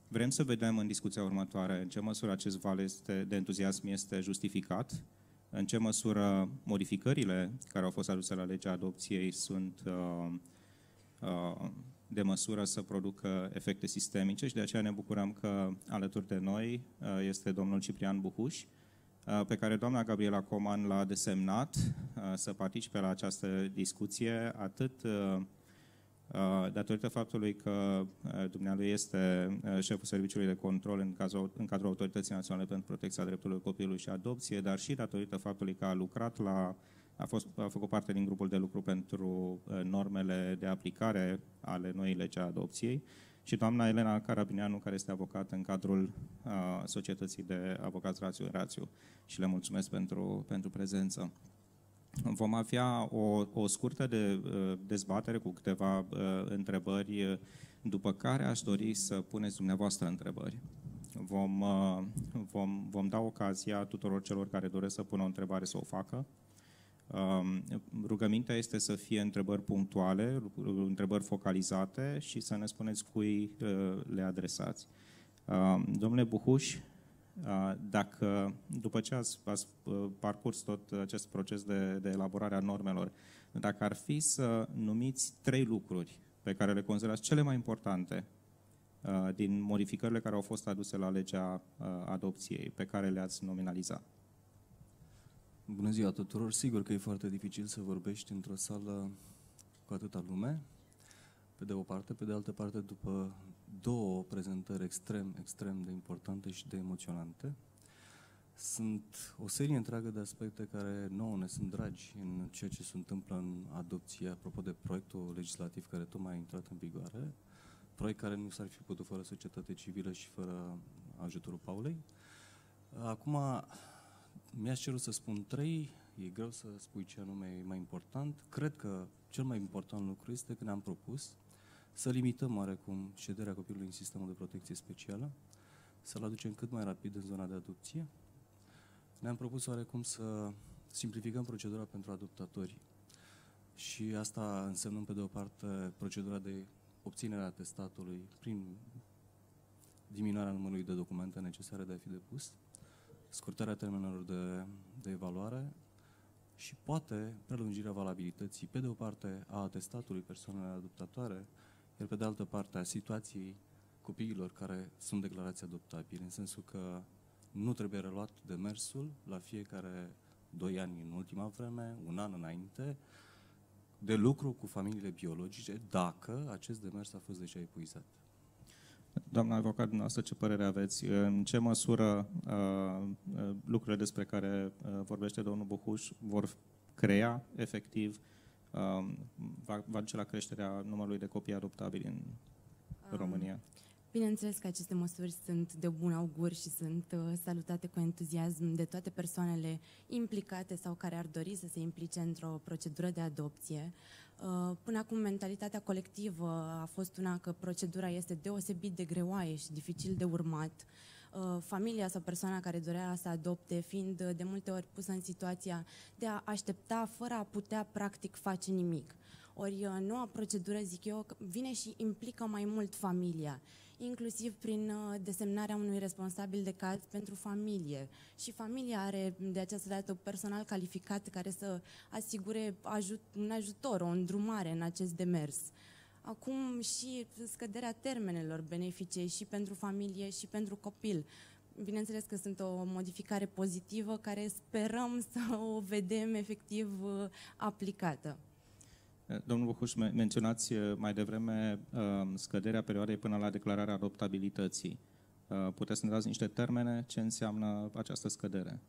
Vrem să vedem în discuția următoare în ce măsură acest val de entuziasm este justificat, în ce măsură modificările care au fost aduse la legea adopției sunt de măsură să producă efecte sistemice și de aceea ne bucurăm că alături de noi este domnul Ciprian Buhuș, pe care doamna Gabriela Coman l-a desemnat să participe la această discuție, atât datorită faptului că dumnealui este șeful Serviciului de Control în cadrul Autorității Naționale pentru Protecția Drepturilor Copilului și Adopție, dar și datorită faptului că a lucrat a făcut parte din grupul de lucru pentru normele de aplicare ale noii legi a adopției, și doamna Elena Carabineanu, care este avocat în cadrul Societății de Avocați Rațiu în Rațiu. Și le mulțumesc pentru prezență. Vom avea o scurtă dezbatere cu câteva întrebări, după care aș dori să puneți dumneavoastră întrebări. Vom da ocazia tuturor celor care doresc să pună o întrebare să o facă. Rugămintea este să fie întrebări punctuale, întrebări focalizate și să ne spuneți cui le adresați. Domnule Buhuș, dacă după ce ați parcurs tot acest proces de elaborare a normelor, dacă ar fi să numiți 3 lucruri pe care le considerați cele mai importante din modificările care au fost aduse la legea adopției, pe care le-ați nominalizat. Bună ziua tuturor! Sigur că e foarte dificil să vorbești într-o sală cu atâta lume, pe de o parte, pe de altă parte, după 2 prezentări extrem de importante și de emoționante. Sunt o serie întreagă de aspecte care nouă ne sunt dragi în ceea ce se întâmplă în adopție, apropo de proiectul legislativ care tocmai a intrat în vigoare, proiect care nu s-ar fi putut fără societate civilă și fără ajutorul Paulei. Acum, mi-ați cerut să spun 3, e greu să spui ce anume e mai important. Cred că cel mai important lucru este că ne-am propus să limităm oarecum șederea copilului în sistemul de protecție specială, să-l aducem cât mai rapid în zona de adopție. Ne-am propus oarecum să simplificăm procedura pentru adoptatori și asta însemnând pe de o parte procedura de obținere a atestatului prin diminuarea numărului de documente necesare de a fi depus, scurtarea termenelor de evaluare și poate prelungirea valabilității, pe de o parte, a atestatului persoanelor adoptatoare, iar pe de altă parte a situației copiilor care sunt declarați adoptabili, în sensul că nu trebuie reluat demersul la fiecare 2 ani în ultima vreme, 1 an înainte, de lucru cu familiile biologice, dacă acest demers a fost deja epuizat. Doamna avocat, dumneavoastră, ce părere aveți? În ce măsură lucrurile despre care vorbește domnul Buhuș vor crea, efectiv, va duce la creșterea numărului de copii adoptabili în România? Bineînțeles că aceste măsuri sunt de bun augur și sunt salutate cu entuziasm de toate persoanele implicate sau care ar dori să se implice într-o procedură de adopție. Până acum, mentalitatea colectivă a fost una că procedura este deosebit de greoaie și dificil de urmat. Familia sau persoana care dorea să adopte fiind de multe ori pusă în situația de a aștepta fără a putea practic face nimic. Ori noua procedură, zic eu, vine și implică mai mult familia, inclusiv prin desemnarea unui responsabil de caz pentru familie. Și familia are de această dată personal calificat care să asigure un ajutor, o îndrumare în acest demers. Acum și scăderea termenelor benefice și pentru familie și pentru copil. Bineînțeles că sunt o modificare pozitivă care sperăm să o vedem efectiv aplicată. Domnul Buhuș, menționați mai devreme scăderea perioadei până la declararea adoptabilității. Puteți să ne dați niște termene? Ce înseamnă această scădere?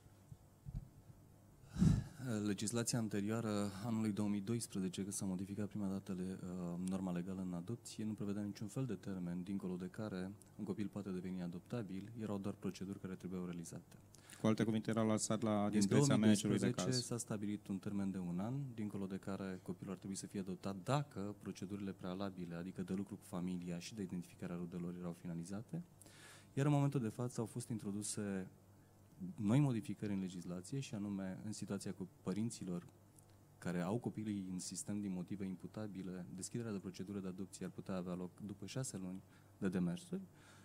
Legislația anterioară, anului 2012, când s-a modificat prima dată norma legală în adopție, nu prevedea niciun fel de termen, dincolo de care un copil poate deveni adoptabil, erau doar proceduri care trebuiau realizate. Cu alte cuvinte, era lăsat la discreția managerului de caz. În 2012 s-a stabilit un termen de 1 an, dincolo de care copilul ar trebui să fie adoptat dacă procedurile prealabile, adică de lucru cu familia și de identificarea rudelor, erau finalizate. Iar în momentul de față au fost introduse noi modificări în legislație și anume în situația cu părinților care au copiii în sistem din motive imputabile, deschiderea de procedură de adopție ar putea avea loc după 6 luni de demersuri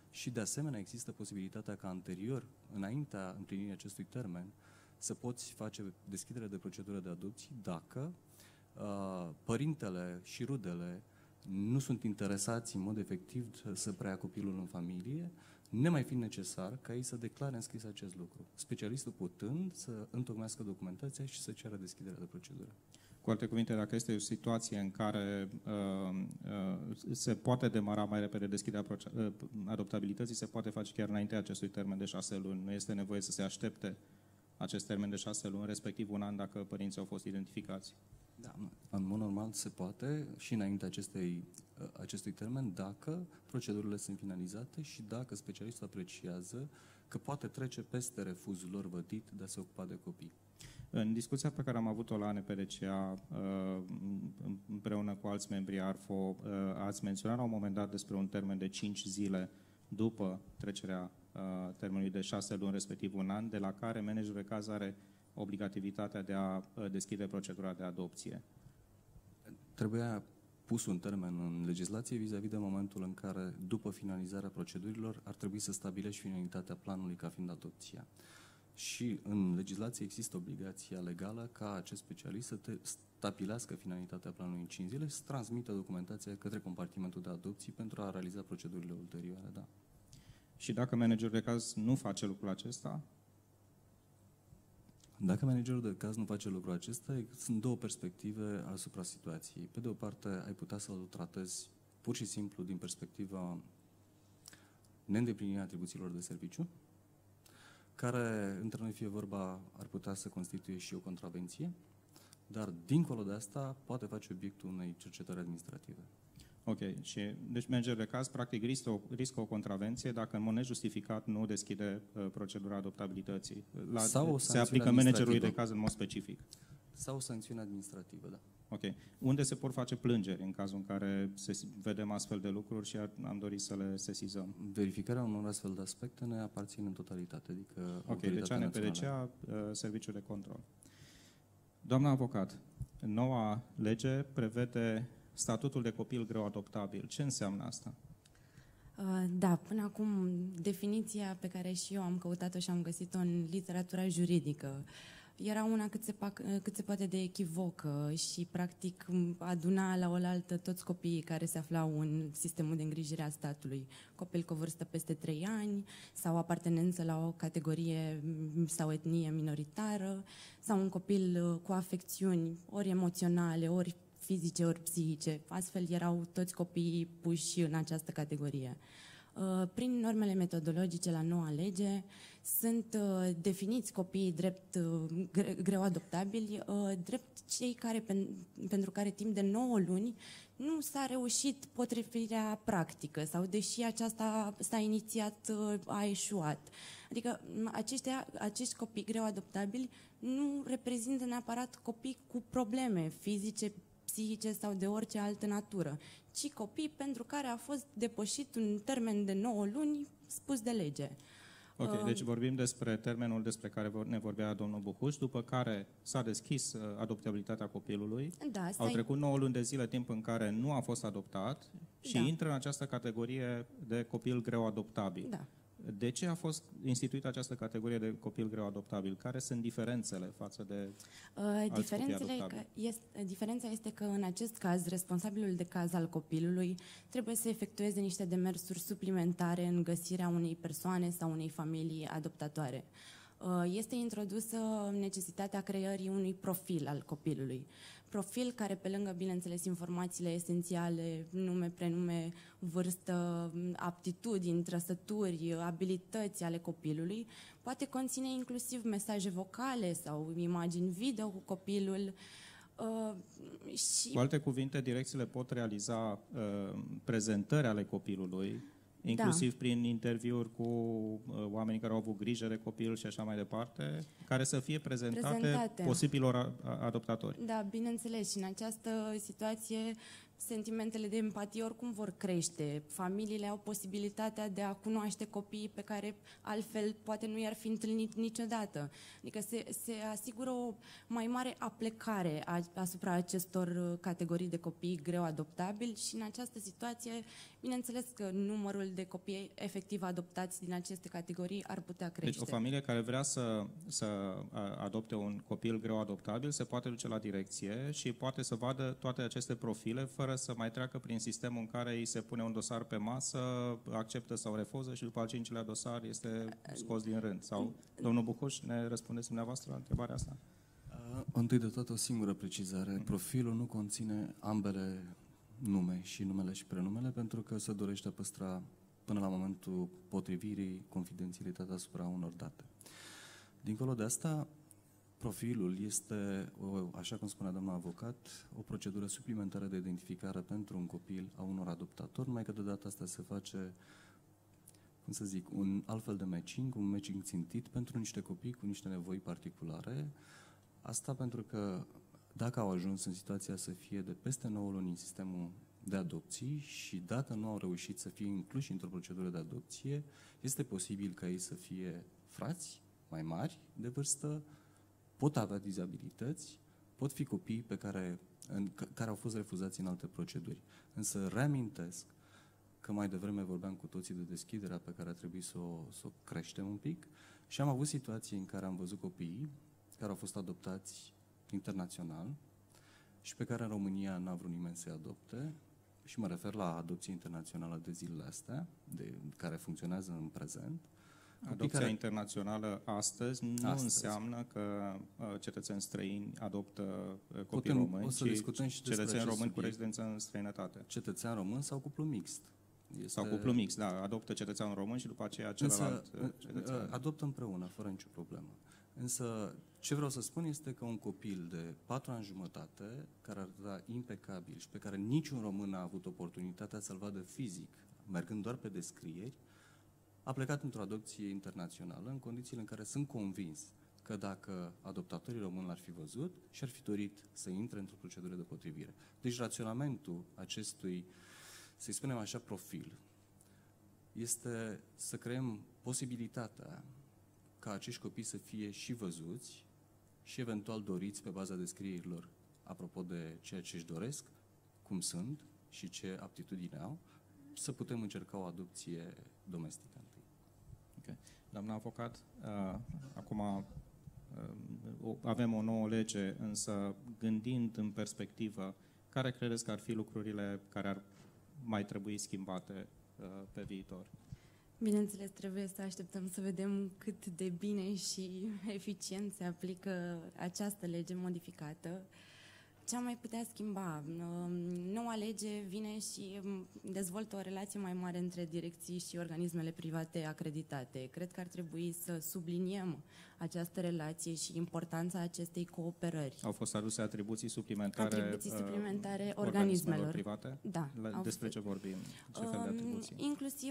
și de asemenea există posibilitatea ca anterior, înaintea împlinirii acestui termen, să poți face deschidere de procedură de adopție dacă părintele și rudele nu sunt interesați în mod efectiv să preia copilul în familie, nemai fiind necesar ca ei să declare în scris acest lucru. Specialistul putând să întocmească documentația și să ceară deschiderea de procedură. Cu alte cuvinte, dacă este o situație în care se poate demara mai repede deschiderea adoptabilității, se poate face chiar înaintea acestui termen de 6 luni. Nu este nevoie să se aștepte acest termen de 6 luni, respectiv un an, dacă părinții au fost identificați. Da, în mod normal se poate și înainte acestui termen dacă procedurile sunt finalizate și dacă specialistul apreciază că poate trece peste refuzul lor vădit de a se ocupa de copii. În discuția pe care am avut-o la NPRCA împreună cu alți membri ARFO, ați menționat la un moment dat despre un termen de 5 zile după trecerea termenului de 6 luni, respectiv un an, de la care managerul de caz are obligativitatea de a deschide procedura de adopție. Trebuia pus un termen în legislație vis-a-vis de momentul în care, după finalizarea procedurilor, ar trebui să stabilești finalitatea planului ca fiind adopția. Și în legislație există obligația legală ca acest specialist să stabilească finalitatea planului în 5 zile și să transmită documentația către compartimentul de adopții pentru a realiza procedurile ulterioare. Da. Și dacă managerul de caz nu face lucrul acesta? Dacă managerul de caz nu face lucrul acesta, sunt două perspective asupra situației. Pe de o parte, ai putea să-l tratezi pur și simplu din perspectiva neîndeplinirii atribuțiilor de serviciu, care, între noi fie vorba, ar putea să constituie și o contravenție, dar, dincolo de asta, poate face obiectul unei cercetări administrative. Ok. Și, deci, managerul de caz, practic, riscă o contravenție dacă, în mod nejustificat, nu deschide procedura adoptabilității. Se aplică managerului de caz în mod specific. Sau o sancțiune administrativă, da. Ok. Unde se pot face plângeri în cazul în care vedem astfel de lucruri și am dorit să le sesizăm? Verificarea unor astfel de aspecte ne aparțin în totalitate, adică ok, deci ANPRCA, Serviciul de Control. Doamna avocat, noua lege prevede statutul de copil greu adoptabil. Ce înseamnă asta? Da, până acum definiția pe care și eu am căutat-o și am găsit-o în literatura juridică era una cât se poate de echivocă și practic aduna la oaltă toți copiii care se aflau în sistemul de îngrijire a statului. Copil cu o vârstă peste 3 ani sau apartenență la o categorie sau etnie minoritară sau un copil cu afecțiuni ori emoționale, ori fizice, ori psihice. Astfel erau toți copiii puși în această categorie. Prin normele metodologice la noua lege sunt definiți copiii drept greu adoptabili, drept cei care, pentru care timp de 9 luni nu s-a reușit potrivirea practică sau deși aceasta s-a inițiat, a eșuat. Adică acești copii greu adoptabili nu reprezintă neapărat copii cu probleme fizice, psihice sau de orice altă natură, ci copii pentru care a fost depășit un termen de 9 luni spus de lege. Ok, deci vorbim despre termenul despre care ne vorbea domnul Buhuș, după care s-a deschis adoptabilitatea copilului. Da, au trecut 9 luni de zile, timp în care nu a fost adoptat și intră în această categorie de copil greu adoptabil. Da. De ce a fost instituită această categorie de copil greu adoptabil? Care sunt diferențele față de alți copii adoptabili? Diferența este că în acest caz, responsabilul de caz al copilului trebuie să efectueze niște demersuri suplimentare în găsirea unei persoane sau unei familii adoptatoare. Este introdusă necesitatea creării unui profil al copilului. Profil care, pe lângă, bineînțeles, informațiile esențiale, nume, prenume, vârstă, aptitudini, trăsături, abilități ale copilului, poate conține inclusiv mesaje vocale sau imagini video cu copilul. Cu alte cuvinte, direcțiile pot realiza prezentări ale copilului, inclusiv prin interviuri cu oamenii care au avut grijă de copil și așa mai departe, care să fie prezentate posibilor adoptatori. Da, bineînțeles. Și în această situație, sentimentele de empatie oricum vor crește. Familiile au posibilitatea de a cunoaște copiii pe care altfel poate nu i-ar fi întâlnit niciodată. Adică se asigură o mai mare aplecare asupra acestor categorii de copii greu adoptabili și în această situație, bineînțeles că numărul de copii efectiv adoptați din aceste categorii ar putea crește. Deci o familie care vrea să adopte un copil greu adoptabil se poate duce la direcție și poate să vadă toate aceste profile fără să mai treacă prin sistemul în care îi se pune un dosar pe masă, acceptă sau refuză și după al cincilea dosar este scos din rând. Sau, domnul Bucuș, ne răspundeți dumneavoastră la întrebarea asta? Întâi de toate o singură precizare. Profilul nu conține ambele nume, și numele și prenumele, pentru că se dorește a păstra până la momentul potrivirii confidențialitatea asupra unor date. Dincolo de asta, profilul este, așa cum spunea doamna avocat, o procedură suplimentară de identificare pentru un copil a unor adoptatori, numai că de data asta se face, cum să zic, un altfel de matching, un matching țintit pentru niște copii cu niște nevoi particulare. Asta pentru că dacă au ajuns în situația să fie de peste 9 luni în sistemul de adopții și dacă nu au reușit să fie incluși într-o procedură de adopție, este posibil ca ei să fie frați mai mari de vârstă, pot avea dizabilități, pot fi copii care au fost refuzați în alte proceduri. Însă reamintesc că mai devreme vorbeam cu toții de deschiderea pe care a trebuit să o creștem un pic și am avut situații în care am văzut copiii care au fost adoptați internațional și pe care în România n-a vrut nimeni să-i adopte, și mă refer la adopție internațională de zilele astea, care funcționează în prezent. Adopția internațională astăzi nu înseamnă că cetățeni străini adoptă copii români, ci cetățeni români cu rezidență în străinătate. Cetățean român sau cuplu mixt. Sau cuplu mixt, da, adoptă cetățeanul român și după aceea celălalt cetățean. Adoptă împreună, fără nicio problemă. Însă, ce vreau să spun este că un copil de 4 ani jumătate, care arăta impecabil și pe care niciun român n-a avut oportunitatea să-l vadă fizic, mergând doar pe descrieri, a plecat într-o adopție internațională în condițiile în care sunt convins că dacă adoptatorii români l-ar fi văzut și-ar fi dorit să intre într-o procedură de potrivire. Deci raționamentul acestui, să-i spunem așa, profil, este să creăm posibilitatea ca acești copii să fie și văzuți și eventual doriți pe baza descrierilor apropo de ceea ce își doresc, cum sunt și ce aptitudini au, să putem încerca o adopție domestică. Okay. Doamna avocat, acum avem o nouă lege, însă gândind în perspectivă, care credeți că ar fi lucrurile care ar mai trebui schimbate pe viitor? Bineînțeles, trebuie să așteptăm să vedem cât de bine și eficient se aplică această lege modificată. Ce am mai putea schimba? Noua lege vine și dezvoltă o relație mai mare între direcții și organismele private acreditate. Cred că ar trebui să subliniem această relație și importanța acestei cooperări. Au fost aduse atribuții suplimentare organismelor private? Da. Despre ce vorbim? Ce fel de atribuții? Inclusiv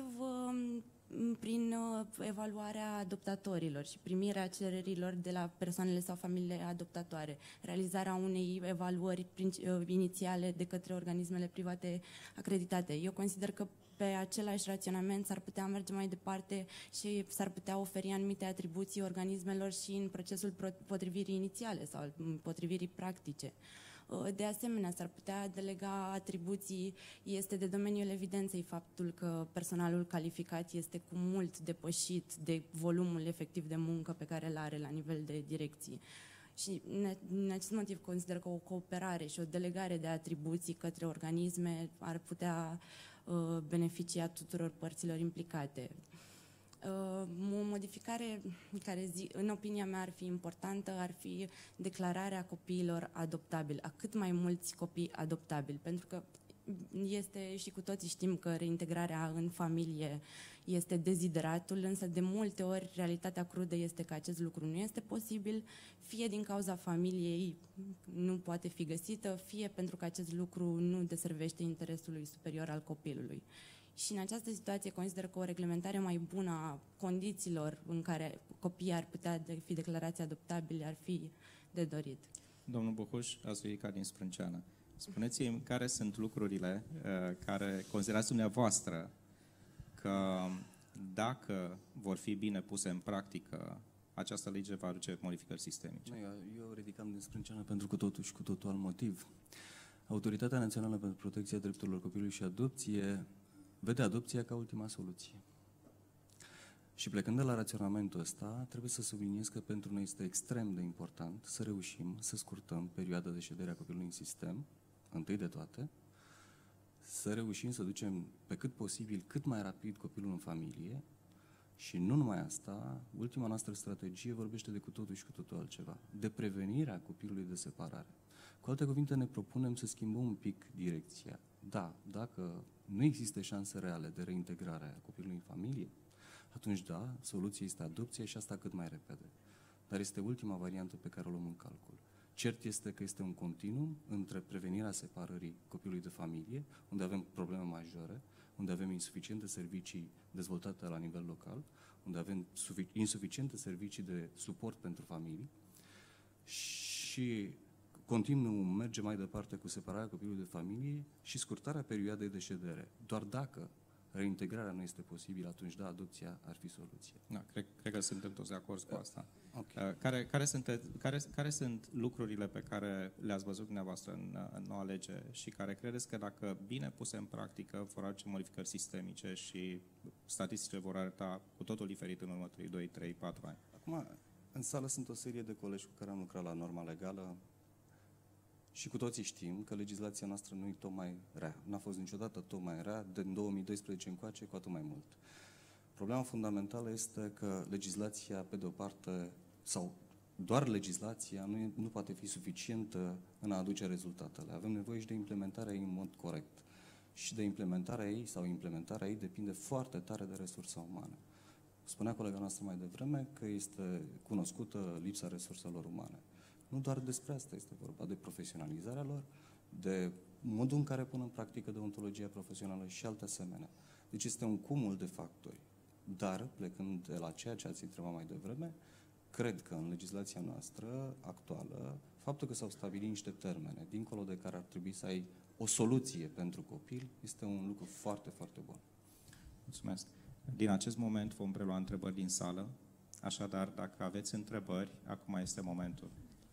prin evaluarea adoptatorilor și primirea cererilor de la persoanele sau familiile adoptatoare, realizarea unei evaluări inițiale de către organismele private acreditate. Eu consider că pe același raționament s-ar putea merge mai departe și s-ar putea oferi anumite atribuții organismelor și în procesul potrivirii inițiale sau potrivirii practice. De asemenea, s-ar putea delega atribuții, este de domeniul evidenței faptul că personalul calificat este cu mult depășit de volumul efectiv de muncă pe care îl are la nivel de direcții. Și în acest motiv consider că o cooperare și o delegare de atribuții către organisme ar putea beneficia tuturor părților implicate. O modificare care, în opinia mea, ar fi importantă, ar fi declararea copiilor adoptabili, a cât mai mulți copii adoptabili, pentru că este, și cu toții știm că reintegrarea în familie este dezideratul, însă de multe ori realitatea crudă este că acest lucru nu este posibil, fie din cauza familiei nu poate fi găsită, fie pentru că acest lucru nu deservește interesului superior al copilului. Și în această situație consider că o reglementare mai bună a condițiilor în care copiii ar putea fi declarați adoptabili ar fi de dorit. Domnul Bucuș, ați ridicat din sprânceană. Spuneți-mi care sunt lucrurile care considerați dumneavoastră că dacă vor fi bine puse în practică, această lege va aduce modificări sistemice. Eu ridicam din sprânceană pentru cu totul și cu totul alt motiv. Autoritatea Națională pentru Protecția Drepturilor Copilului și Adopție vede adopția ca ultima soluție. Și plecând de la raționamentul ăsta, trebuie să subliniez că pentru noi este extrem de important să reușim să scurtăm perioada de ședere a copilului în sistem, întâi de toate, să reușim să ducem pe cât posibil, cât mai rapid copilul în familie și nu numai asta, ultima noastră strategie vorbește de cu totul și cu totul altceva, de prevenirea copilului de separare. Cu alte cuvinte, ne propunem să schimbăm un pic direcția. Da, dacă nu există șanse reale de reintegrare a copilului în familie, atunci da, soluția este adopția și asta cât mai repede. Dar este ultima variantă pe care o luăm în calcul. Cert este că este un continuum între prevenirea separării copilului de familie, unde avem probleme majore, unde avem insuficiente servicii dezvoltate la nivel local, unde avem insuficiente servicii de suport pentru familii și continuum merge mai departe cu separarea copilului de familie și scurtarea perioadei de ședere. Doar dacă reintegrarea nu este posibilă, atunci da, adopția ar fi soluția. Da, cred că suntem toți de acord cu asta. Okay. Care sunt lucrurile pe care le-ați văzut dumneavoastră în noua lege și care credeți că dacă bine puse în practică vor aduce modificări sistemice și statisticile vor arăta cu totul diferit în următorii 2, 3, 4 ani? Acum, în sală sunt o serie de colegi cu care am lucrat la norma legală și cu toții știm că legislația noastră nu e tocmai rea. N-a fost niciodată tocmai rea, din 2012 încoace, cu atât mai mult. Problema fundamentală este că legislația, pe de o parte, sau doar legislația nu poate fi suficientă în a aduce rezultatele. Avem nevoie și de implementarea ei în mod corect. Și de implementarea ei depinde foarte tare de resursa umană. Spunea colega noastră mai devreme că este cunoscută lipsa resurselor umane. Nu doar despre asta este vorba, de profesionalizarea lor, de modul în care pun în practică deontologia profesională și alte asemenea. Deci este un cumul de factori. Dar, plecând de la ceea ce ați întrebat mai devreme, cred că în legislația noastră actuală, faptul că s-au stabilit niște termene, dincolo de care ar trebui să ai o soluție pentru copil, este un lucru foarte, foarte bun. Mulțumesc. Din acest moment vom prelua întrebări din sală, așadar, dacă aveți întrebări, acum este momentul.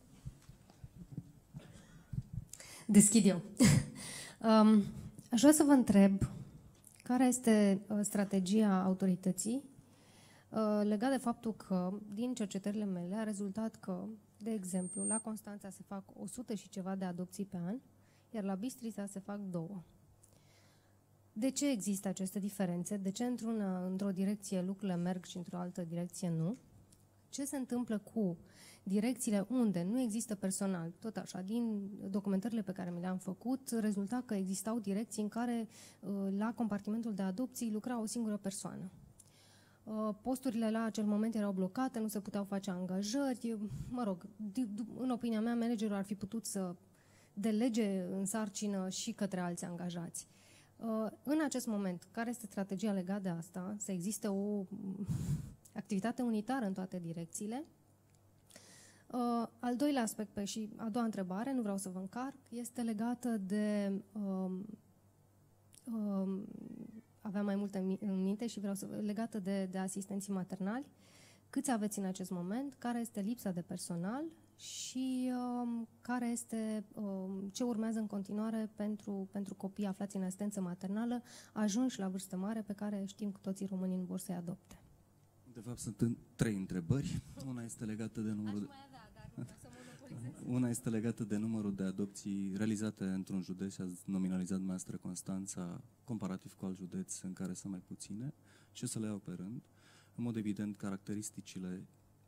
Deschid eu. Aș vrea să vă întreb care este strategia autorității legat de faptul că, din cercetările mele, a rezultat că, de exemplu, la Constanța se fac 100 și ceva de adopții pe an, iar la Bistrița se fac 2. De ce există aceste diferențe? De ce într-o direcție lucrurile merg și într-o altă direcție nu? Ce se întâmplă cu direcțiile unde nu există personal? Tot așa, din documentările pe care mi le-am făcut, rezulta că existau direcții în care la compartimentul de adopții lucra o singură persoană. Posturile la acel moment erau blocate, nu se puteau face angajări. Mă rog, în opinia mea, managerul ar fi putut să delege în sarcină și către alți angajați. În acest moment, care este strategia legată de asta? Să existe o activitate unitară în toate direcțiile. Al doilea aspect și a doua întrebare, nu vreau să vă încarc, este legată de aveam mai multe în minte și legată de asistenții maternali. Câți aveți în acest moment? Care este lipsa de personal? Și care este, ce urmează în continuare pentru copii aflați în asistență maternală, ajunși la vârstă mare, pe care știm cu toții românii nu vor să-i adopte? De fapt, sunt 3 întrebări. Una este legată de numărul... Una este legată de numărul de adopții realizate într-un județ, ați nominalizat dumneavoastră Constanța, comparativ cu alt județ în care sunt mai puține, și să le iau pe rând. În mod evident, caracteristicile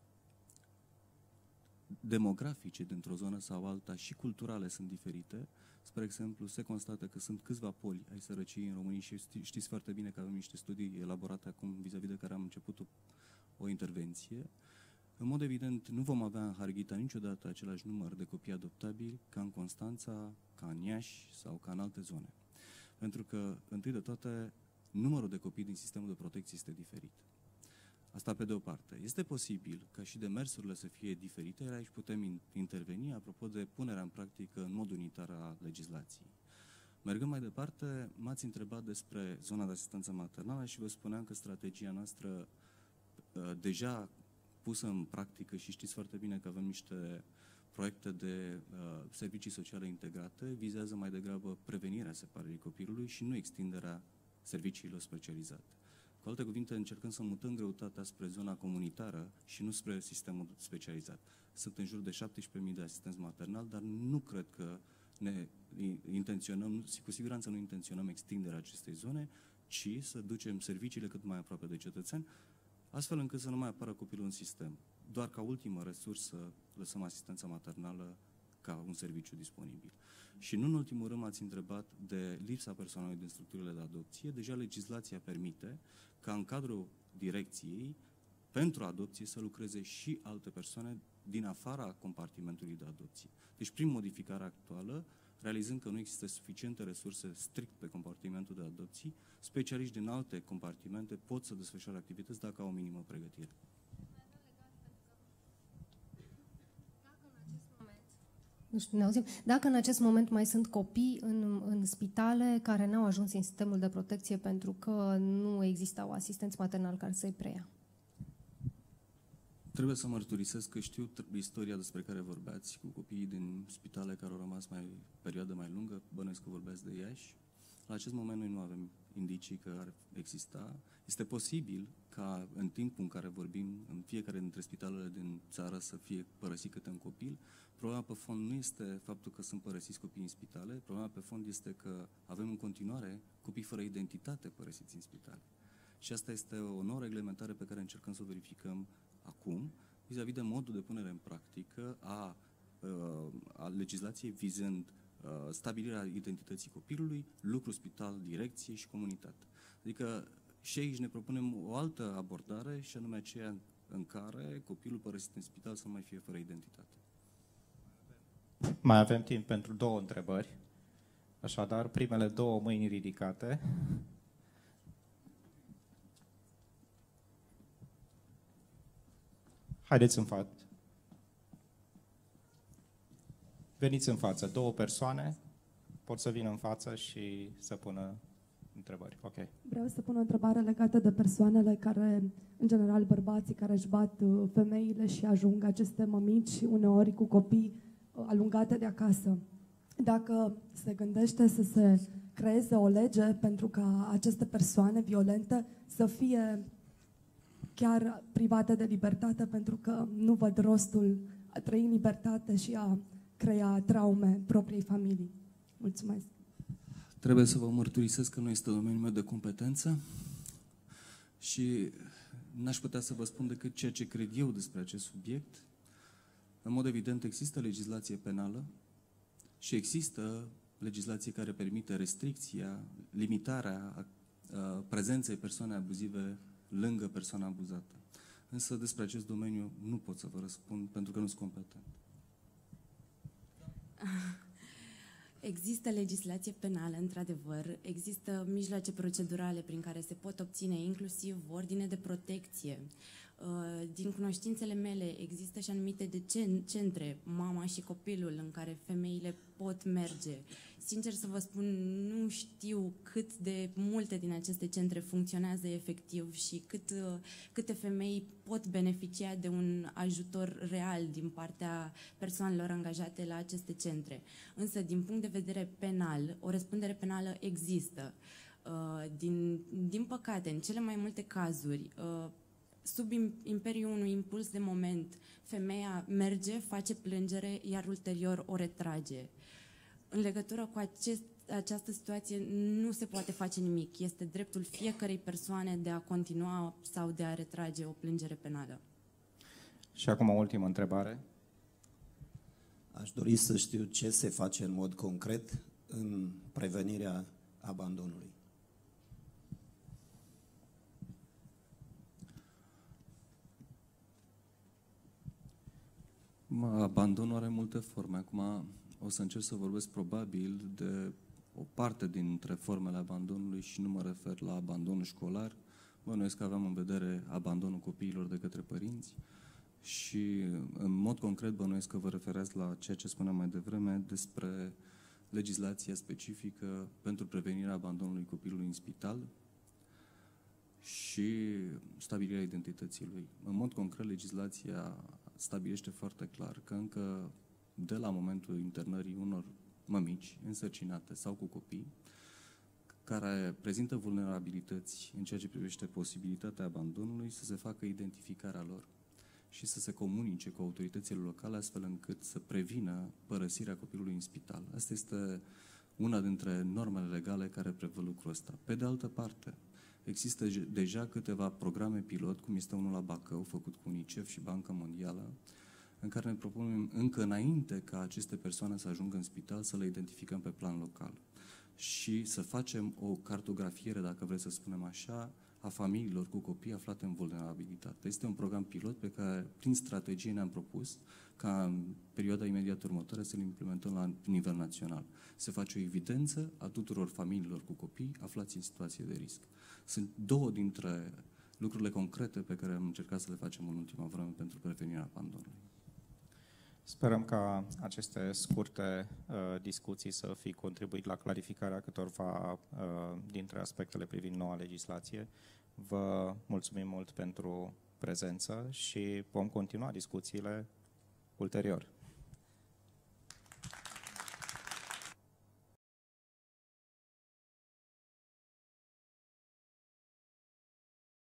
demografice dintr-o zonă sau alta și culturale sunt diferite. Spre exemplu, se constată că sunt câțiva poli ai sărăciei în România și știți foarte bine că avem niște studii elaborate acum vis-a-vis de care am început o intervenție. În mod evident, nu vom avea în Harghita niciodată același număr de copii adoptabili ca în Constanța, ca în Iași sau ca în alte zone. Pentru că, întâi de toate, numărul de copii din sistemul de protecție este diferit. Asta pe de o parte. Este posibil ca și demersurile să fie diferite, iar aici putem interveni apropo de punerea în practică în mod unitar a legislației. Mergând mai departe, m-ați întrebat despre zona de asistență maternală și vă spuneam că strategia noastră deja pusă în practică, și știți foarte bine că avem niște proiecte de servicii sociale integrate, vizează mai degrabă prevenirea separării copilului și nu extinderea serviciilor specializate. Cu alte cuvinte, încercăm să mutăm greutatea spre zona comunitară și nu spre sistemul specializat. Sunt în jur de 17.000 de asistenți maternali, dar nu cred că ne intenționăm, cu siguranță nu intenționăm extinderea acestei zone, ci să ducem serviciile cât mai aproape de cetățeni, astfel încât să nu mai apară copilul în sistem. Doar ca ultimă resursă lăsăm asistența maternală ca un serviciu disponibil. Și nu în ultimul rând m-ați întrebat de lipsa personalului din structurile de adopție. Deja legislația permite ca în cadrul direcției pentru adopție să lucreze și alte persoane din afara compartimentului de adopție. Deci prin modificarea actuală, realizând că nu există suficiente resurse strict pe compartimentul de adopții, specialiști din alte compartimente pot să desfășoare activități dacă au o minimă pregătire. Nu știu, ne auzim. Dacă în acest moment mai sunt copii în spitale care n-au ajuns în sistemul de protecție pentru că nu existau asistenți maternali care să-i preia. Trebuie să mărturisesc că știu istoria despre care vorbeați cu copiii din spitale care au rămas perioadă mai lungă, bănuiesc că vorbeați de Iași. La acest moment noi nu avem indicii că ar exista. Este posibil ca în timpul în care vorbim, în fiecare dintre spitalele din țară să fie părăsit câte un copil. Problema pe fond nu este faptul că sunt părăsiți copii în spitale, problema pe fond este că avem în continuare copii fără identitate părăsiți în spitale. Și asta este o nouă reglementare pe care încercăm să o verificăm acum, vis-a-vis de modul de punere în practică a legislației vizând stabilirea identității copilului, lucru spital, direcție și comunitate. Adică și aici ne propunem o altă abordare și anume aceea în care copilul părăsit în spital să nu mai fie fără identitate. Mai avem timp pentru 2 întrebări. Așadar, primele 2 mâini ridicate. Haideți în față. Veniți în față. 2 persoane pot să vină în față și să pună întrebări. Ok. Vreau să pun o întrebare legată de persoanele care, în general bărbații care își bat femeile și ajung aceste mămici uneori cu copii alungate de acasă. Dacă se gândește să se creeze o lege pentru ca aceste persoane violente să fie chiar private de libertate, pentru că nu văd rostul a trăi în libertate și a crea traume propriei familii. Mulțumesc. Trebuie să vă mărturisesc că nu este domeniul meu de competență și n-aș putea să vă spun decât ceea ce cred eu despre acest subiect. În mod evident, există legislație penală și există legislație care permite restricția, limitarea prezenței persoanei abuzive lângă persoana abuzată. Însă despre acest domeniu nu pot să vă răspund pentru că nu sunt competent. Există legislație penală, într-adevăr, există mijloace procedurale prin care se pot obține inclusiv ordine de protecție. Din cunoștințele mele există și anumite centre, mama și copilul, în care femeile pot merge. Sincer să vă spun, nu știu cât de multe din aceste centre funcționează efectiv și câte femei pot beneficia de un ajutor real din partea persoanelor angajate la aceste centre. Însă, din punct de vedere penal, o răspundere penală există. Din păcate, în cele mai multe cazuri, sub imperiul unui impuls de moment, femeia merge, face plângere, iar ulterior o retrage. În legătură cu această situație nu se poate face nimic. Este dreptul fiecărei persoane de a continua sau de a retrage o plângere penală. Și acum o ultimă întrebare. Aș dori să știu ce se face în mod concret în prevenirea abandonului. Abandonul are multe forme. Acum o să încerc să vorbesc probabil de o parte dintre formele abandonului și nu mă refer la abandonul școlar, Bănuiesc că aveam în vedere abandonul copiilor de către părinți și, în mod concret, bănuiesc că vă referați la ceea ce spuneam mai devreme despre legislația specifică pentru prevenirea abandonului copilului în spital și stabilirea identității lui. În mod concret, legislația stabilește foarte clar că încă de la momentul internării unor mămici însărcinate sau cu copii care prezintă vulnerabilități în ceea ce privește posibilitatea abandonului, să se facă identificarea lor și să se comunice cu autoritățile locale astfel încât să prevină părăsirea copilului în spital. Asta este una dintre normele legale care prevăd lucrul ăsta. Pe de altă parte, există deja câteva programe pilot, cum este unul la Bacău, făcut cu UNICEF și Banca Mondială, în care ne propunem încă înainte ca aceste persoane să ajungă în spital să le identificăm pe plan local și să facem o cartografiere, dacă vreți să spunem așa, a familiilor cu copii aflate în vulnerabilitate. Este un program pilot pe care, prin strategie, ne-am propus ca în perioada imediat următoare să-l implementăm la nivel național. Se face o evidență a tuturor familiilor cu copii aflați în situație de risc. Sunt două dintre lucrurile concrete pe care am încercat să le facem în ultima vreme pentru prevenirea abandonului. Sperăm ca aceste scurte discuții să fi contribuit la clarificarea câtorva dintre aspectele privind noua legislație. Vă mulțumim mult pentru prezență și vom continua discuțiile ulterior.